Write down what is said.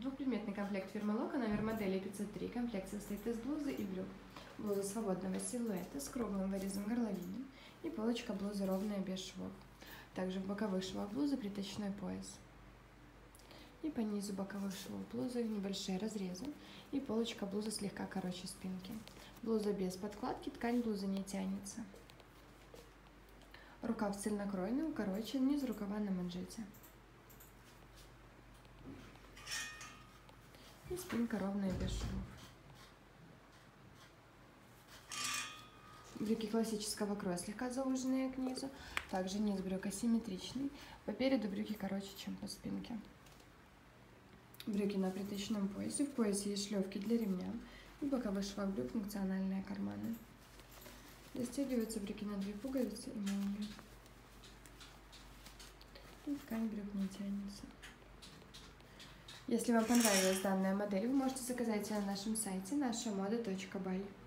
Двухпредметный комплект фирмы Лока, номер модели 503. Комплект состоит из блузы и брюк. Блуза свободного силуэта с круглым вырезом горловины и полочка блузы ровная без швов. Также в боковых швах блузы приточной пояс. И по низу боковых швов блузы небольшие разрезы и полочка блузы слегка короче спинки. Блуза без подкладки, ткань блузы не тянется. Рукав цельнокроенный, укорочен, низ рукава на манжете. И спинка ровная без швов. Брюки классического кроя, слегка зауженные к низу. Также низ брюк асимметричный. По переду брюки короче, чем по спинке. Брюки на приточном поясе. В поясе есть шлевки для ремня. И в боковых швах брюк функциональные карманы. Застегиваются брюки на 2 пуговицы и молнию. И ткань брюк не тянется. Если вам понравилась данная модель, вы можете заказать ее на нашем сайте nashamoda.by.